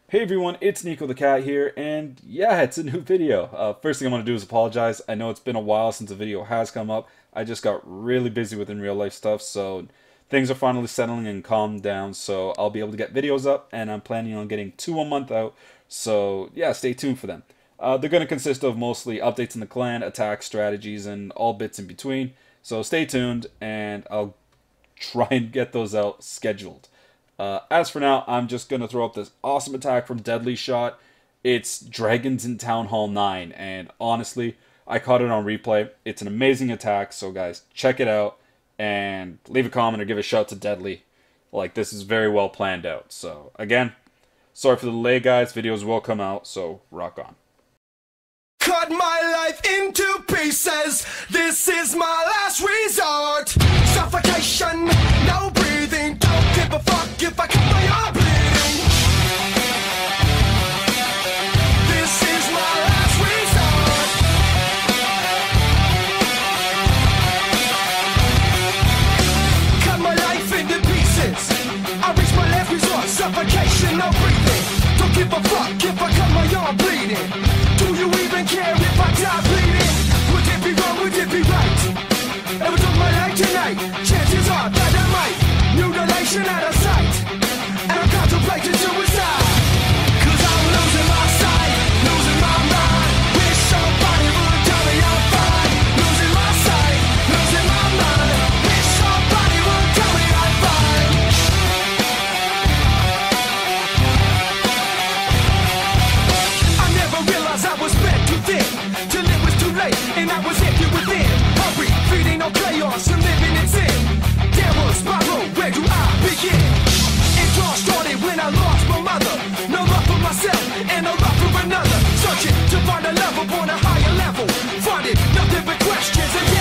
Hey everyone, it's Nico the Cat here, and yeah, it's a new video. First thing I want to do is apologize. I know it's been a while since a video has come up. I just got really busy with in real life stuff, so things are finally settling and calmed down, so I'll be able to get videos up, and I'm planning on getting 2 a month out, so yeah, stay tuned for them. They're going to consist of mostly updates in the clan, attack strategies, and all bits in between, so stay tuned, and I'll try and get those out scheduled. As for now, I'm just going to throw up this awesome attack from Deadly Shot. It's Dragons in Town Hall 9, and honestly, I caught it on replay. It's an amazing attack, so guys, check it out, and leave a comment or give a shout to Deadly. Like, this is very well planned out. So, again, sorry for the delay, guys. Videos will come out, so rock on. Cut my life into pieces. This is my last resort. Suffocation, no breathing. Don't give a fuck if I cut my arm bleeding. This is my last resort. Cut my life into pieces. I reach my last resort. Suffocation, no breathing. Don't give a fuck if I cut my arm bleeding. Do you even care if I die bleeding? Would it be wrong, would it be right? Ever took my life tonight? Chances are that I might. Mutilation out of sight. And I'm contemplating suicide. Cause I'm losing my sight, losing my mind. Wish somebody would tell me I'm fine. Losing my sight, losing my mind. Wish somebody would tell me I'm fine. I never realized I was bent too thin, till it was too late and I was empty within. Hurry, feeding on chaos and living in sin. Downward spiral, where do I begin? It all started when I lost my mother. No love for myself and no love for another. Searching to find a love upon a higher level. Finding nothing but questions and